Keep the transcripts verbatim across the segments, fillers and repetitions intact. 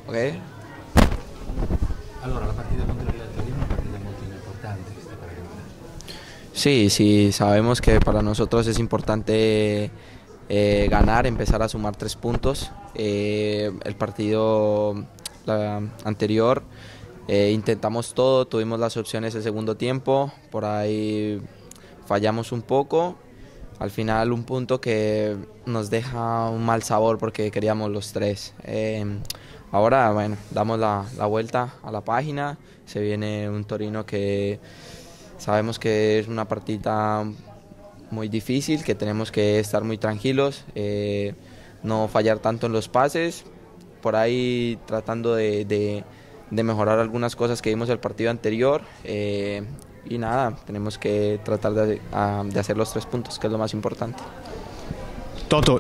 ¿ok? Allora, la partita contro il Torino è una partita molto importante questa para ganar. Sí, sí, sabemos que para nosotros es importante eh, ganar, empezar a sumar tres puntos. Eh, el partido la, anterior eh, intentamos todo, tuvimos las opciones el segundo tiempo, por ahí fallamos un poco. Al final un punto que nos deja un mal sabor porque queríamos los tres. Eh, ahora, bueno, damos la, la vuelta a la página, se viene un Torino que sabemos que es una partida muy difícil, que tenemos que estar muy tranquilos, eh, no fallar tanto en los pases, por ahí tratando de, de, de mejorar algunas cosas que vimos el partido anterior. Eh, y nada, tenemos que tratar de, de hacer los tres puntos, que es lo más importante. Toto.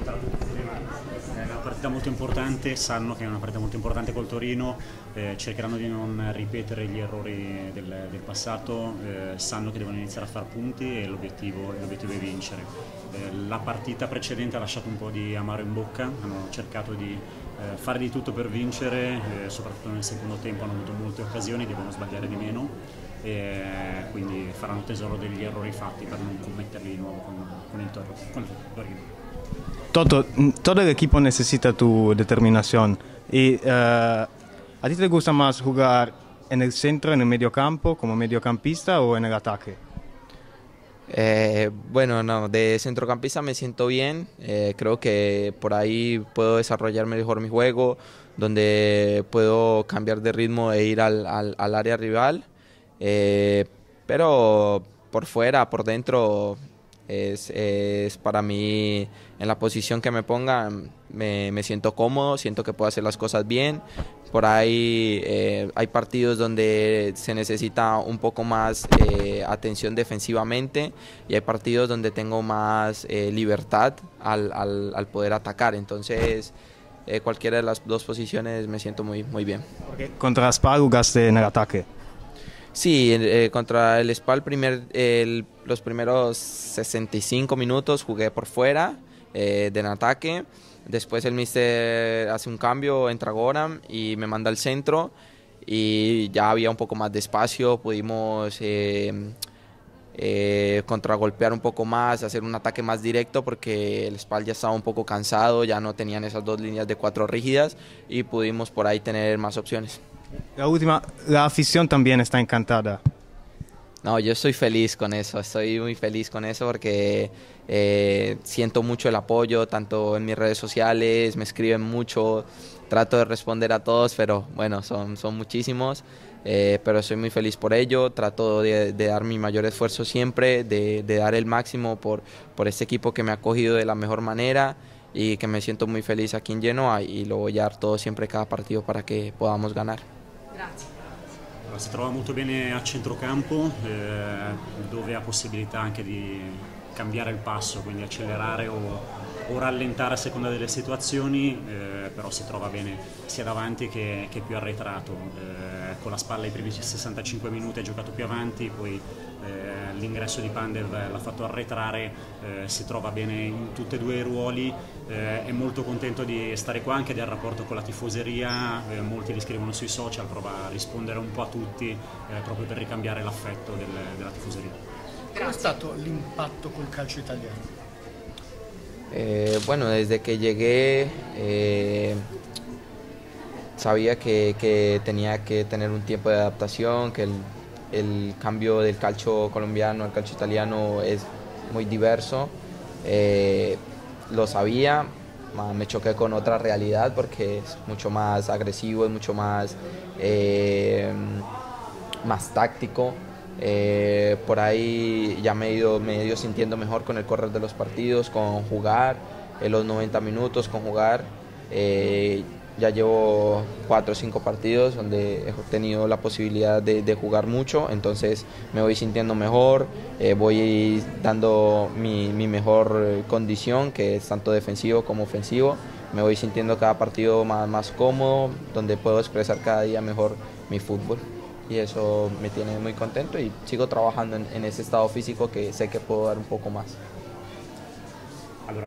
È una partita molto importante, sanno che è una partita molto importante col Torino, eh, cercheranno di non ripetere gli errori del, del passato, eh, sanno che devono iniziare a far punti e l'obiettivo, l'obiettivo è vincere. Eh, la partita precedente ha lasciato un po' di amaro in bocca, hanno cercato di eh, fare di tutto per vincere, eh, soprattutto nel secondo tempo hanno avuto molte occasioni, devono sbagliare di meno. E quindi faranno tesoro degli errori fatti per non commetterli di nuovo con, con il Torino. Con il Torino. Toto, todo el equipo necesita tu determinación. Y, uh, ¿a ti te gusta más jugar en el centro, en el mediocampo, como mediocampista o en el ataque? Eh, bueno, no, de centrocampista me siento bien, eh, creo que por ahí puedo desarrollar mejor mi juego, donde puedo cambiar de ritmo e ir al, al, al área rival. Eh, pero por fuera, por dentro, es, es para mí, en la posición que me pongan, me, me siento cómodo, siento que puedo hacer las cosas bien. Por ahí eh, hay partidos donde se necesita un poco más eh, atención defensivamente y hay partidos donde tengo más eh, libertad al, al, al poder atacar. Entonces, eh, cualquiera de las dos posiciones me siento muy, muy bien. Contra Spal jugaste en el ataque. Sí, eh, contra el Spal primer, el, los primeros sesenta y cinco minutos jugué por fuera eh, de en ataque. Después el míster hace un cambio, entra Goran y me manda al centro y ya había un poco más de espacio, pudimos eh, eh, contragolpear un poco más, hacer un ataque más directo porque el Spal ya estaba un poco cansado, ya no tenían esas dos líneas de cuatro rígidas y pudimos por ahí tener más opciones. La última, la afición también está encantada. No, yo estoy feliz con eso, estoy muy feliz con eso porque eh, siento mucho el apoyo, tanto en mis redes sociales, me escriben mucho, trato de responder a todos, pero bueno, son, son muchísimos, eh, pero estoy muy feliz por ello, trato de, de dar mi mayor esfuerzo siempre, de, de dar el máximo por, por este equipo que me ha acogido de la mejor manera y que me siento muy feliz aquí en Genoa y lo voy a dar todo siempre cada partido para que podamos ganar. Grazie. Si trova molto bene a centrocampo, eh, dove ha possibilità anche di cambiare il passo, quindi accelerare o, o rallentare a seconda delle situazioni, eh, però si trova bene sia davanti che, che più arretrato. Eh, con la spalla i primi sessantacinque minuti ha giocato più avanti, poi eh, l'ingresso di Pandev l'ha fatto arretrare, eh, si trova bene in tutti e due i ruoli, eh, è molto contento di stare qua anche del rapporto con la tifoseria, eh, molti li scrivono sui social, prova a rispondere un po' a tutti eh, proprio per ricambiare l'affetto del, della tifoseria. Qual è stato l'impatto col calcio italiano? Eh, bueno, desde que llegué eh, sabía que, que tenía que tener un tiempo de adaptación, que el, el cambio del calcio colombiano al calcio italiano es muy diverso. Eh, lo sabía, me choqué con otra realidad porque es mucho más agresivo, es mucho más, eh, más táctico. Eh, por ahí ya me he, ido, me he ido sintiendo mejor con el correr de los partidos, con jugar en los noventa minutos, con jugar. Eh, ya llevo cuatro o cinco partidos donde he tenido la posibilidad de, de jugar mucho, entonces me voy sintiendo mejor, eh, voy dando mi, mi mejor condición, que es tanto defensivo como ofensivo. Me voy sintiendo cada partido más, más cómodo, donde puedo expresar cada día mejor mi fútbol. Y eso me tiene muy contento y sigo trabajando en, en ese estado físico que sé que puedo dar un poco más.